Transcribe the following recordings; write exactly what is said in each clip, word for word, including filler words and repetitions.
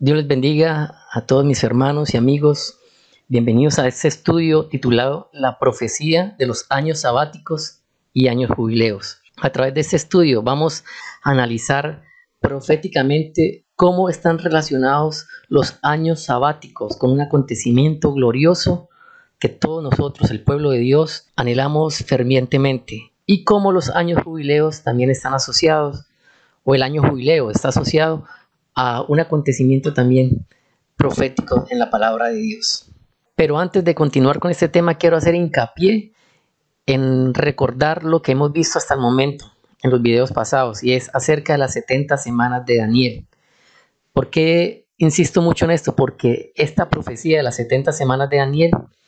Dios les bendiga a todos mis hermanos y amigos. Bienvenidos a este estudio titulado La profecía de los años sabáticos y años jubileos. A través de este estudio vamos a analizar proféticamente cómo están relacionados los años sabáticos con un acontecimiento glorioso que todos nosotros, el pueblo de Dios, anhelamos fervientemente, y cómo los años jubileos también están asociados, o el año jubileo está asociado a un acontecimiento también profético en la palabra de Dios. Pero antes de continuar con este tema, quiero hacer hincapié en recordar lo que hemos visto hasta el momento en los videos pasados, y es acerca de las setenta semanas de Daniel. ¿Por qué insisto mucho en esto? Porque esta profecía de las setenta semanas de Daniel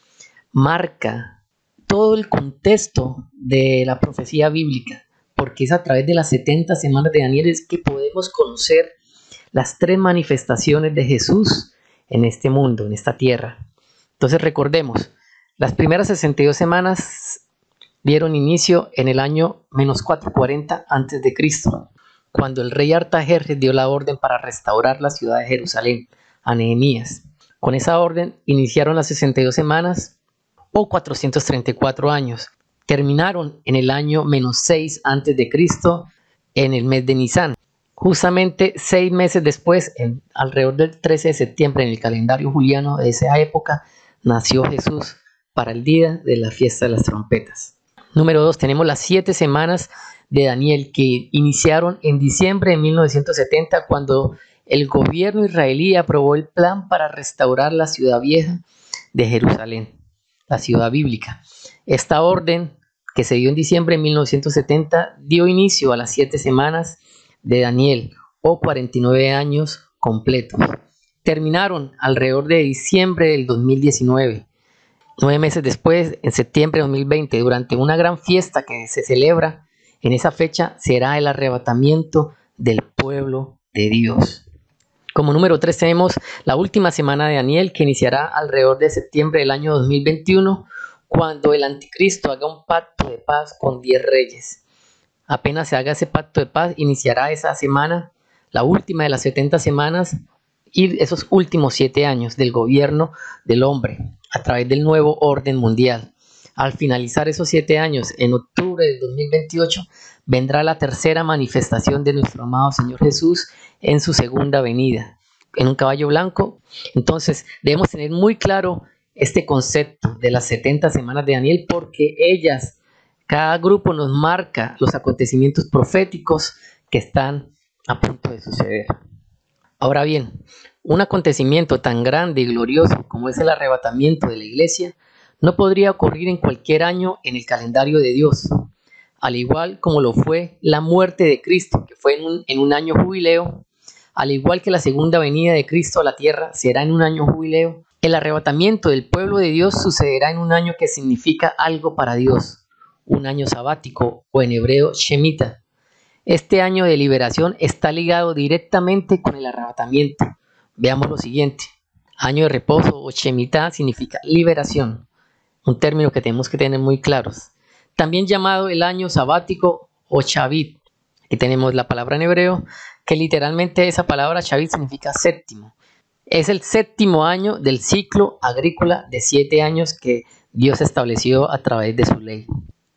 marca todo el contexto de la profecía bíblica, porque es a través de las setenta semanas de Daniel es que podemos conocer las tres manifestaciones de Jesús en este mundo, en esta tierra. Entonces recordemos, las primeras sesenta y dos semanas dieron inicio en el año menos cuatrocientos cuarenta antes de Cristo, cuando el rey Artajerjes dio la orden para restaurar la ciudad de Jerusalén a Nehemías. Con esa orden iniciaron las sesenta y dos semanas o cuatrocientos treinta y cuatro años. Terminaron en el año menos seis antes de Cristo, en el mes de Nisan. Justamente seis meses después, en, alrededor del trece de septiembre, en el calendario juliano de esa época, nació Jesús para el día de la fiesta de las trompetas. Número dos, tenemos las siete semanas de Daniel, que iniciaron en diciembre de mil novecientos setenta, cuando el gobierno israelí aprobó el plan para restaurar la ciudad vieja de Jerusalén, la ciudad bíblica. Esta orden, que se dio en diciembre de mil novecientos setenta, dio inicio a las siete semanas de Daniel, o cuarenta y nueve años completos. Terminaron alrededor de diciembre del dos mil diecinueve. Nueve meses después, en septiembre de dos mil veinte, durante una gran fiesta que se celebra en esa fecha, será el arrebatamiento del pueblo de Dios. Como número tres tenemos la última semana de Daniel, que iniciará alrededor de septiembre del año dos mil veintiuno, cuando el anticristo haga un pacto de paz con diez reyes. Apenas se haga ese pacto de paz, iniciará esa semana, la última de las setenta semanas, y esos últimos siete años del gobierno del hombre a través del nuevo orden mundial. Al finalizar esos siete años, en octubre del dos mil veintiocho, vendrá la tercera manifestación de nuestro amado Señor Jesús en su segunda venida, en un caballo blanco. Entonces debemos tener muy claro este concepto de las setenta semanas de Daniel, porque ellas, cada grupo nos marca los acontecimientos proféticos que están a punto de suceder. Ahora bien, un acontecimiento tan grande y glorioso como es el arrebatamiento de la iglesia no podría ocurrir en cualquier año en el calendario de Dios, al igual como lo fue la muerte de Cristo, que fue en un, en un año jubileo. Al igual que la segunda venida de Cristo a la tierra será en un año jubileo, el arrebatamiento del pueblo de Dios sucederá en un año que significa algo para Dios, un año sabático, o en hebreo Shemitah. Este año de liberación está ligado directamente con el arrebatamiento. Veamos lo siguiente. Año de reposo o Shemitah significa liberación, un término que tenemos que tener muy claros. También llamado el año sabático o Shavit. Aquí tenemos la palabra en hebreo, que literalmente esa palabra Shavit significa séptimo. Es el séptimo año del ciclo agrícola de siete años que Dios estableció a través de su ley.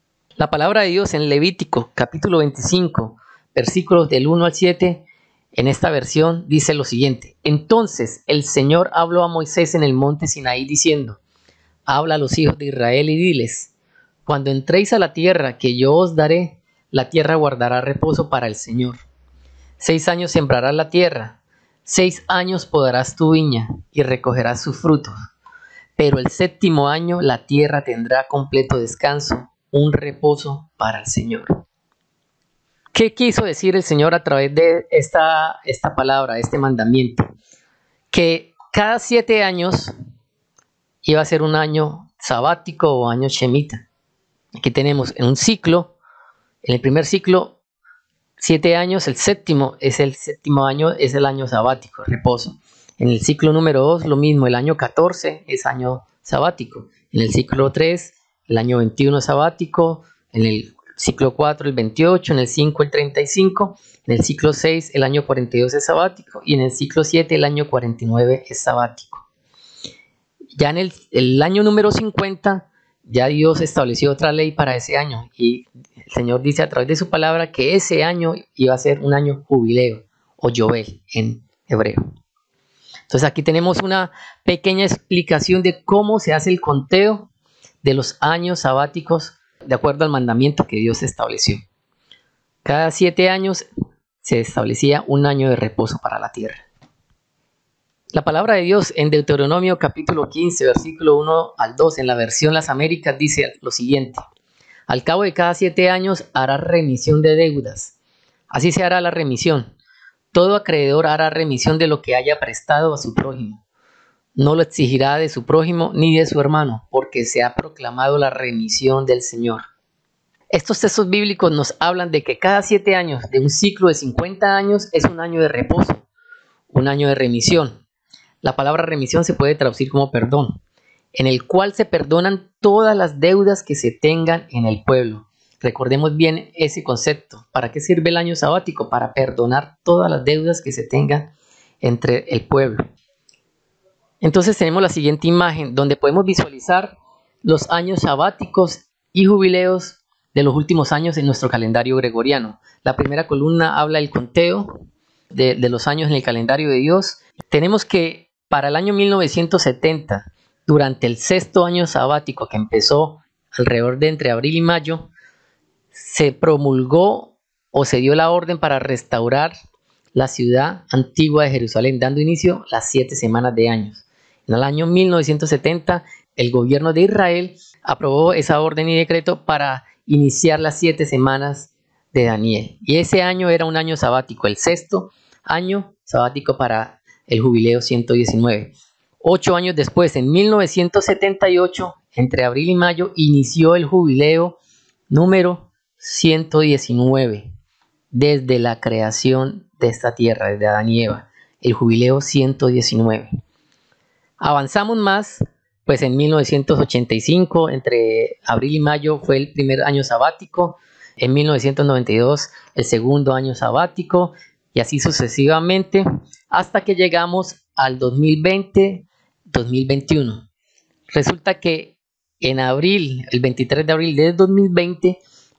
La palabra de Dios en Levítico, capítulo veinticinco, versículos del uno al siete, en esta versión dice lo siguiente. Entonces el Señor habló a Moisés en el monte Sinaí diciendo, habla a los hijos de Israel y diles, cuando entréis a la tierra que yo os daré, la tierra guardará reposo para el Señor. Seis años sembrarás la tierra, seis años podarás tu viña y recogerás sus frutos. Pero el séptimo año la tierra tendrá completo descanso, un reposo para el Señor. ¿Qué quiso decir el Señor a través de esta, esta palabra, este mandamiento? Que cada siete años iba a ser un año sabático o año Shemitah. Aquí tenemos en un ciclo, en el primer ciclo, siete años, el séptimo es el séptimo año, es el año sabático, reposo. En el ciclo número dos, lo mismo, el año catorce es año sabático. En el ciclo tres, el año veintiuno sabático. En el ciclo cuatro el veintiocho, en el cinco el treinta y cinco, en el ciclo seis el año cuarenta y dos es sabático y en el ciclo siete el año cuarenta y nueve es sabático. Ya en el, el año número cincuenta, ya Dios estableció otra ley para ese año y el Señor dice a través de su palabra que ese año iba a ser un año jubileo o Yobel en hebreo. Entonces aquí tenemos una pequeña explicación de cómo se hace el conteo de los años sabáticos de acuerdo al mandamiento que Dios estableció. Cada siete años se establecía un año de reposo para la tierra. La palabra de Dios en Deuteronomio capítulo quince, versículo uno al dos, en la versión Las Américas, dice lo siguiente: al cabo de cada siete años hará remisión de deudas. Así se hará la remisión. Todo acreedor hará remisión de lo que haya prestado a su prójimo. No lo exigirá de su prójimo ni de su hermano, porque se ha proclamado la remisión del Señor. Estos textos bíblicos nos hablan de que cada siete años de un ciclo de cincuenta años es un año de reposo, un año de remisión. La palabra remisión se puede traducir como perdón, en el cual se perdonan todas las deudas que se tengan en el pueblo. Recordemos bien ese concepto. ¿Para qué sirve el año sabático? Para perdonar todas las deudas que se tengan entre el pueblo. Entonces tenemos la siguiente imagen donde podemos visualizar los años sabáticos y jubileos de los últimos años en nuestro calendario gregoriano. La primera columna habla del conteo de, de los años en el calendario de Dios. Tenemos que para el año mil novecientos setenta, durante el sexto año sabático que empezó alrededor de entre abril y mayo, se promulgó o se dio la orden para restaurar la ciudad antigua de Jerusalén, dando inicio a las siete semanas de años. En el año mil novecientos setenta, el gobierno de Israel aprobó esa orden y decreto para iniciar las siete semanas de Daniel. Y ese año era un año sabático, el sexto año sabático para el jubileo ciento diecinueve. Ocho años después, en mil novecientos setenta y ocho, entre abril y mayo, inició el jubileo número ciento diecinueve, desde la creación de esta tierra, desde Adán y Eva, el jubileo ciento diecinueve. Avanzamos más, pues en mil novecientos ochenta y cinco, entre abril y mayo, fue el primer año sabático. En mil novecientos noventa y dos, el segundo año sabático, y así sucesivamente, hasta que llegamos al dos mil veinte, dos mil veintiuno. Resulta que en abril, el veintitrés de abril de dos mil veinte,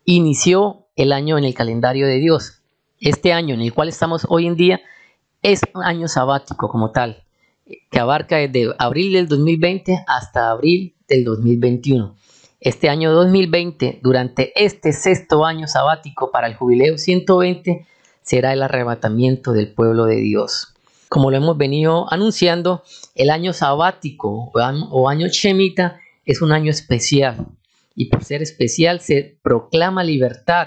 inició el año en el calendario de Dios. Este año en el cual estamos hoy en día es un año sabático como tal, que abarca desde abril del dos mil veinte hasta abril del dos mil veintiuno. Este año dos mil veinte, durante este sexto año sabático para el jubileo ciento veinte, será el arrebatamiento del pueblo de Dios. Como lo hemos venido anunciando, el año sabático o año shemita es un año especial, y por ser especial se proclama libertad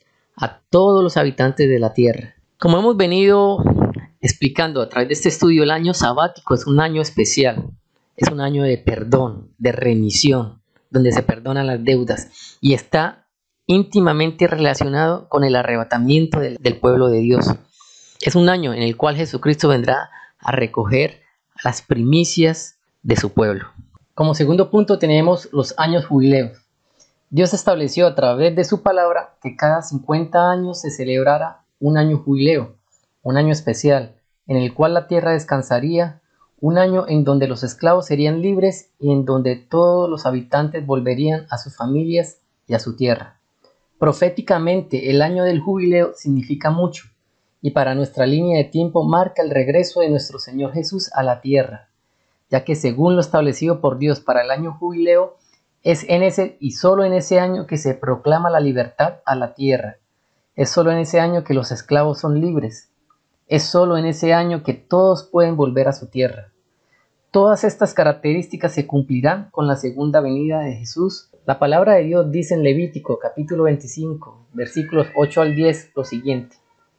a todos los habitantes de la tierra. Como hemos venido explicando a través de este estudio, el año sabático es un año especial, es un año de perdón, de remisión, donde se perdonan las deudas y está íntimamente relacionado con el arrebatamiento del, del pueblo de Dios. Es un año en el cual Jesucristo vendrá a recoger las primicias de su pueblo. Como segundo punto tenemos los años jubileos. Dios estableció a través de su palabra que cada cincuenta años se celebrara un año jubileo, un año especial, en el cual la tierra descansaría, un año en donde los esclavos serían libres y en donde todos los habitantes volverían a sus familias y a su tierra. Proféticamente, el año del jubileo significa mucho, y para nuestra línea de tiempo marca el regreso de nuestro Señor Jesús a la tierra, ya que según lo establecido por Dios para el año jubileo, es en ese y solo en ese año que se proclama la libertad a la tierra. Es solo en ese año que los esclavos son libres. Es solo en ese año que todos pueden volver a su tierra. Todas estas características se cumplirán con la segunda venida de Jesús. La palabra de Dios dice en Levítico capítulo veinticinco, versículos ocho al diez, lo siguiente: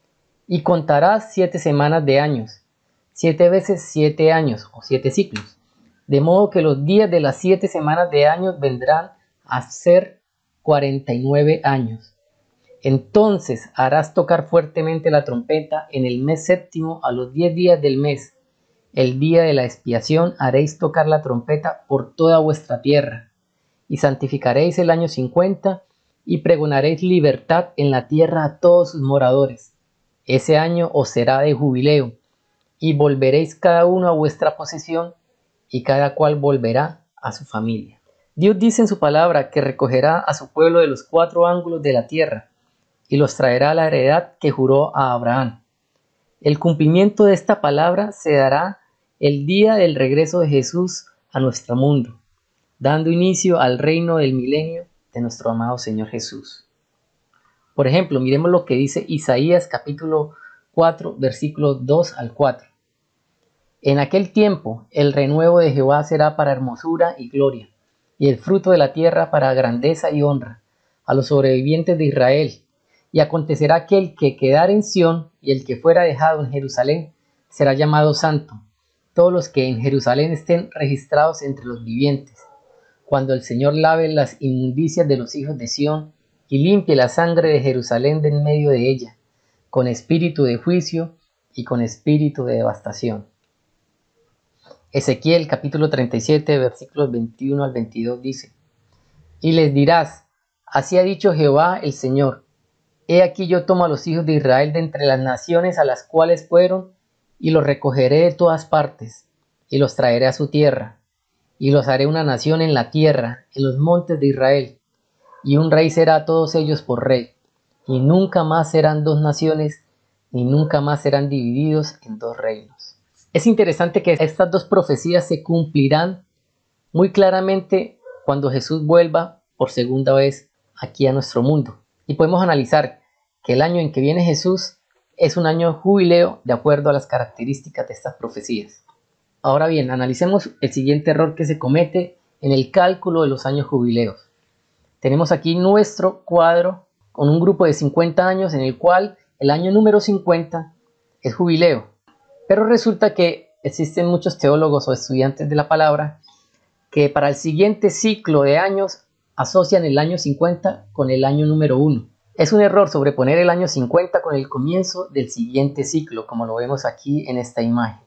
y contarás siete semanas de años, siete veces siete años o siete ciclos, de modo que los días de las siete semanas de años vendrán a ser cuarenta y nueve años. Entonces harás tocar fuertemente la trompeta en el mes séptimo a los diez días del mes. El día de la expiación haréis tocar la trompeta por toda vuestra tierra. Y santificaréis el año cincuenta y pregonaréis libertad en la tierra a todos sus moradores. Ese año os será de jubileo, y volveréis cada uno a vuestra posesión, y cada cual volverá a su familia. Dios dice en su palabra que recogerá a su pueblo de los cuatro ángulos de la tierra, y los traerá a la heredad que juró a Abraham. El cumplimiento de esta palabra se dará el día del regreso de Jesús a nuestro mundo, dando inicio al reino del milenio de nuestro amado Señor Jesús. Por ejemplo, miremos lo que dice Isaías capítulo cuatro, versículos dos al cuatro. En aquel tiempo el renuevo de Jehová será para hermosura y gloria, y el fruto de la tierra para grandeza y honra, a los sobrevivientes de Israel. Y acontecerá que el que quedare en Sión y el que fuera dejado en Jerusalén será llamado santo, todos los que en Jerusalén estén registrados entre los vivientes. Cuando el Señor lave las inmundicias de los hijos de Sión y limpie la sangre de Jerusalén de en medio de ella, con espíritu de juicio y con espíritu de devastación. Ezequiel capítulo treinta y siete versículos veintiuno al veintidós dice: Y les dirás, así ha dicho Jehová el Señor, he aquí yo tomo a los hijos de Israel de entre las naciones a las cuales fueron, y los recogeré de todas partes, y los traeré a su tierra, y los haré una nación en la tierra, en los montes de Israel, y un rey será a todos ellos por rey, y nunca más serán dos naciones, ni nunca más serán divididos en dos reinos. Es interesante que estas dos profecías se cumplirán muy claramente cuando Jesús vuelva por segunda vez aquí a nuestro mundo. Y podemos analizar que el año en que viene Jesús es un año jubileo de acuerdo a las características de estas profecías. Ahora bien, analicemos el siguiente error que se comete en el cálculo de los años jubileos. Tenemos aquí nuestro cuadro con un grupo de cincuenta años en el cual el año número cincuenta es jubileo. Pero resulta que existen muchos teólogos o estudiantes de la palabra que para el siguiente ciclo de años asocian el año cincuenta con el año número uno. Es un error sobreponer el año cincuenta con el comienzo del siguiente ciclo, como lo vemos aquí en esta imagen.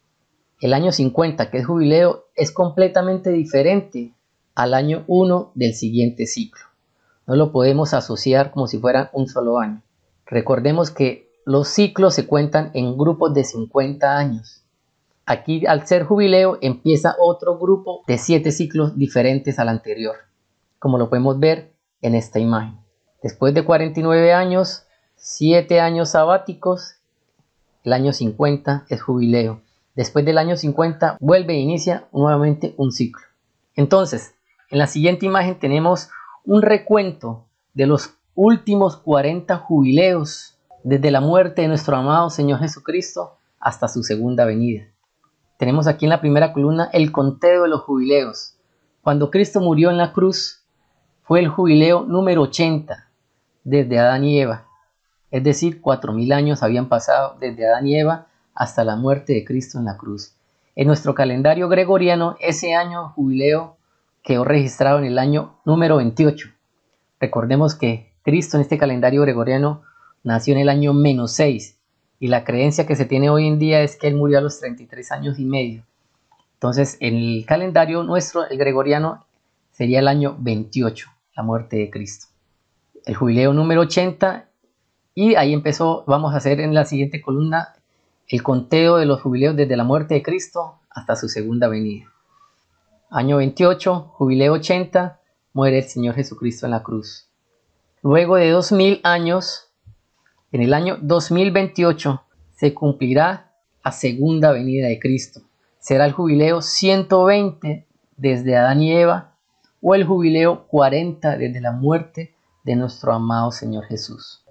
El año cincuenta, que es jubileo, es completamente diferente al año uno del siguiente ciclo. No lo podemos asociar como si fuera un solo año. Recordemos que los ciclos se cuentan en grupos de cincuenta años. Aquí, al ser jubileo, empieza otro grupo de siete ciclos diferentes al anterior, como lo podemos ver en esta imagen. Después de cuarenta y nueve años, siete años sabáticos, el año cincuenta es jubileo. Después del año cincuenta vuelve e inicia nuevamente un ciclo. Entonces, en la siguiente imagen tenemos un recuento de los últimos cuarenta jubileos desde la muerte de nuestro amado Señor Jesucristo hasta su segunda venida. Tenemos aquí en la primera columna el conteo de los jubileos. Cuando Cristo murió en la cruz, fue el jubileo número ochenta desde Adán y Eva. Es decir, cuatro mil años habían pasado desde Adán y Eva hasta la muerte de Cristo en la cruz. En nuestro calendario gregoriano, ese año jubileo quedó registrado en el año número veintiocho. Recordemos que Cristo en este calendario gregoriano nació en el año menos seis, y la creencia que se tiene hoy en día es que él murió a los treinta y tres años y medio. Entonces, en el calendario nuestro, el gregoriano, sería el año veintiocho, la muerte de Cristo. El jubileo número ochenta, y ahí empezó, vamos a hacer en la siguiente columna, el conteo de los jubileos desde la muerte de Cristo hasta su segunda venida. Año veintiocho, jubileo ochenta, muere el Señor Jesucristo en la cruz. Luego de dos mil años, en el año dos mil veintiocho, se cumplirá la segunda venida de Cristo. Será el jubileo ciento veinte desde Adán y Eva, o el jubileo cuarenta desde la muerte de nuestro amado Señor Jesús.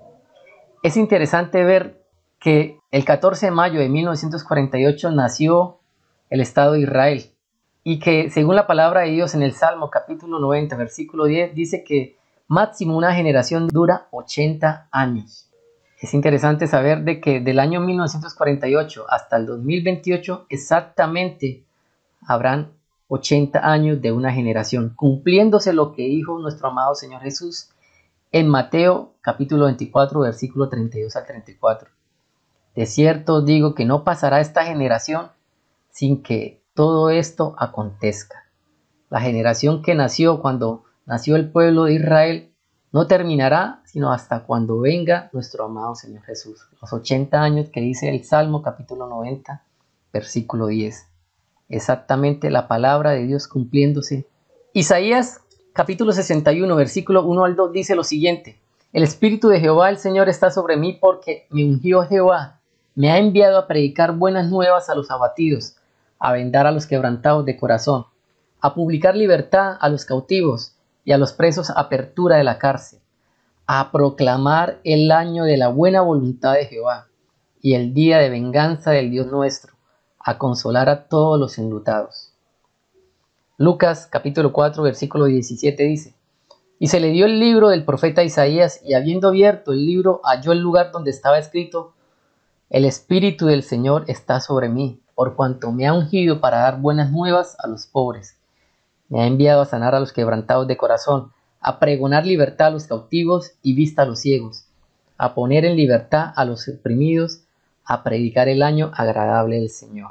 Es interesante ver que el catorce de mayo de mil novecientos cuarenta y ocho nació el Estado de Israel, y que según la palabra de Dios en el Salmo capítulo noventa, versículo diez, dice que máximo una generación dura ochenta años. Es interesante saber de que del año mil novecientos cuarenta y ocho hasta el dos mil veintiocho exactamente habrán ochenta años de una generación, cumpliéndose lo que dijo nuestro amado Señor Jesús en Mateo capítulo veinticuatro, versículo treinta y dos al treinta y cuatro. De cierto os digo que no pasará esta generación sin que todo esto acontezca. La generación que nació cuando nació el pueblo de Israel no terminará sino hasta cuando venga nuestro amado Señor Jesús. Los ochenta años que dice el Salmo capítulo noventa, versículo diez. Exactamente la palabra de Dios cumpliéndose. Isaías capítulo sesenta y uno, versículo uno al dos dice lo siguiente: el Espíritu de Jehová el Señor está sobre mí, porque me ungió Jehová, me ha enviado a predicar buenas nuevas a los abatidos, a vendar a los quebrantados de corazón, a publicar libertad a los cautivos y a los presos apertura de la cárcel, a proclamar el año de la buena voluntad de Jehová y el día de venganza del Dios nuestro, a consolar a todos los enlutados. Lucas capítulo cuatro versículo diecisiete dice: y se le dio el libro del profeta Isaías, y habiendo abierto el libro halló el lugar donde estaba escrito: el Espíritu del Señor está sobre mí, por cuanto me ha ungido para dar buenas nuevas a los pobres. Me ha enviado a sanar a los quebrantados de corazón, a pregonar libertad a los cautivos y vista a los ciegos, a poner en libertad a los oprimidos, a predicar el año agradable del Señor.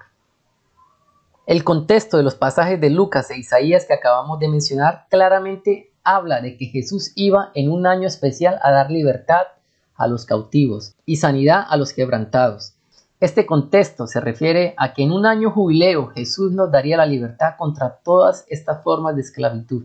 El contexto de los pasajes de Lucas e Isaías que acabamos de mencionar claramente habla de que Jesús iba en un año especial a dar libertad a los cautivos y sanidad a los quebrantados. Este contexto se refiere a que en un año jubileo Jesús nos daría la libertad contra todas estas formas de esclavitud.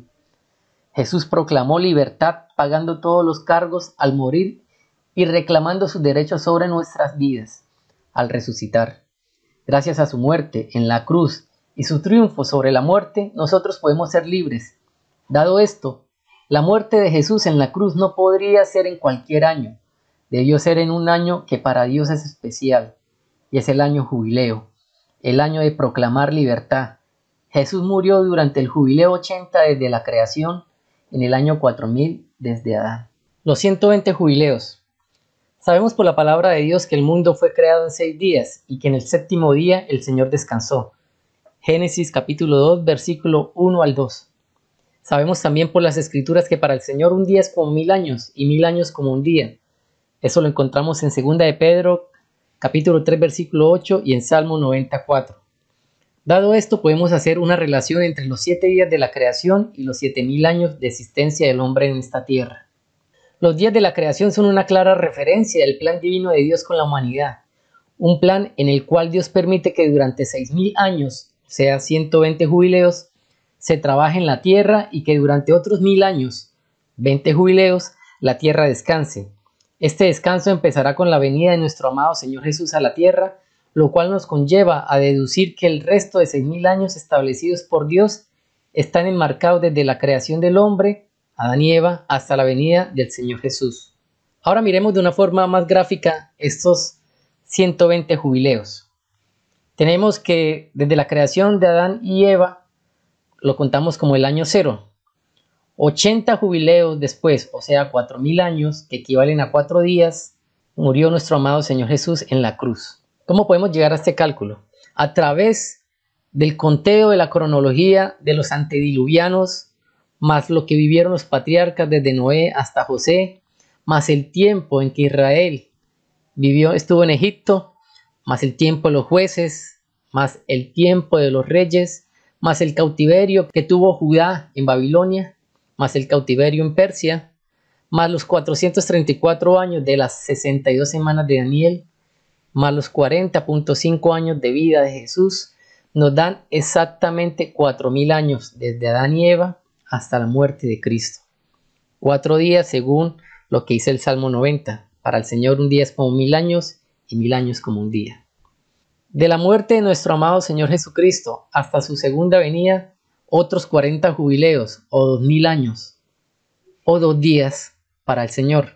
Jesús proclamó libertad pagando todos los cargos al morir y reclamando sus derechos sobre nuestras vidas al resucitar. Gracias a su muerte en la cruz y su triunfo sobre la muerte, nosotros podemos ser libres. Dado esto, la muerte de Jesús en la cruz no podría ser en cualquier año. Debió ser en un año que para Dios es especial, y es el año jubileo, el año de proclamar libertad. Jesús murió durante el jubileo ochenta desde la creación, en el año cuatro mil desde Adán. Los ciento veinte jubileos. Sabemos por la palabra de Dios que el mundo fue creado en seis días y que en el séptimo día el Señor descansó. Génesis capítulo dos, versículo uno al dos. Sabemos también por las Escrituras que para el Señor un día es como mil años y mil años como un día. Eso lo encontramos en segunda de Pedro capítulo tres, versículo ocho y en Salmo noventa y cuatro. Dado esto, podemos hacer una relación entre los siete días de la creación y los siete mil años de existencia del hombre en esta tierra. Los días de la creación son una clara referencia del plan divino de Dios con la humanidad, un plan en el cual Dios permite que durante seis mil años, o sea ciento veinte jubileos, se trabaje en la tierra y que durante otros mil años, veinte jubileos, la tierra descanse. Este descanso empezará con la venida de nuestro amado Señor Jesús a la tierra, lo cual nos conlleva a deducir que el resto de seis mil años establecidos por Dios están enmarcados desde la creación del hombre, Adán y Eva, hasta la venida del Señor Jesús. Ahora miremos de una forma más gráfica estos ciento veinte jubileos. Tenemos que desde la creación de Adán y Eva lo contamos como el año cero. ochenta jubileos después, o sea cuatro mil años, que equivalen a cuatro días, murió nuestro amado Señor Jesús en la cruz. ¿Cómo podemos llegar a este cálculo? A través del conteo de la cronología de los antediluvianos, más lo que vivieron los patriarcas desde Noé hasta José, más el tiempo en que Israel vivió, estuvo en Egipto, más el tiempo de los jueces, más el tiempo de los reyes, más el cautiverio que tuvo Judá en Babilonia, más el cautiverio en Persia, más los cuatrocientos treinta y cuatro años de las sesenta y dos semanas de Daniel, más los cuarenta punto cinco años de vida de Jesús, nos dan exactamente cuatro mil años desde Adán y Eva hasta la muerte de Cristo. Cuatro días según lo que dice el Salmo noventa. Para el Señor un día es como mil años y mil años como un día. De la muerte de nuestro amado Señor Jesucristo hasta su segunda venida, otros cuarenta jubileos o dos mil años o dos días para el Señor.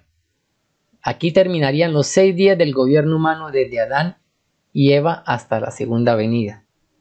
Aquí terminarían los seis días del gobierno humano desde Adán y Eva hasta la segunda venida.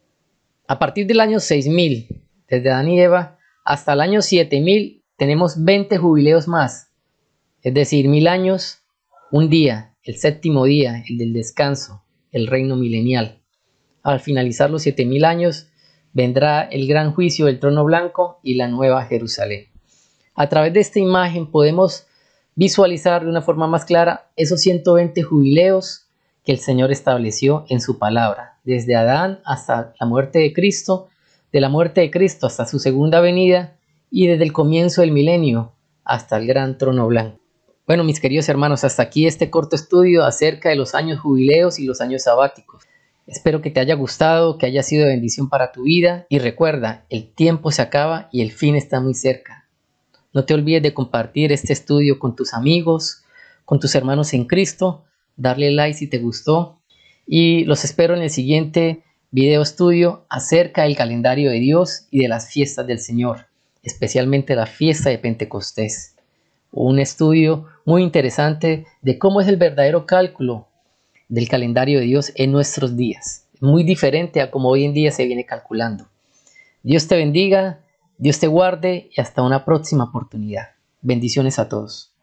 A partir del año seis mil, desde Adán y Eva, hasta el año siete mil, tenemos veinte jubileos más, es decir, mil años, un día, el séptimo día, el del descanso, el reino milenial. Al finalizar los siete mil años, vendrá el gran juicio del trono blanco y la nueva Jerusalén. A través de esta imagen podemos visualizar de una forma más clara esos ciento veinte jubileos que el Señor estableció en su palabra, desde Adán hasta la muerte de Cristo, de la muerte de Cristo hasta su segunda venida y desde el comienzo del milenio hasta el gran trono blanco. Bueno, mis queridos hermanos, hasta aquí este corto estudio acerca de los años jubileos y los años sabáticos. Espero que te haya gustado, que haya sido de bendición para tu vida y recuerda, el tiempo se acaba y el fin está muy cerca. No te olvides de compartir este estudio con tus amigos, con tus hermanos en Cristo, darle like si te gustó y los espero en el siguiente video estudio acerca del calendario de Dios y de las fiestas del Señor, especialmente la fiesta de Pentecostés. Un estudio muy interesante de cómo es el verdadero cálculo del calendario de Dios en nuestros días. Muy diferente a como hoy en día se viene calculando. Dios te bendiga, Dios te guarde y hasta una próxima oportunidad. Bendiciones a todos.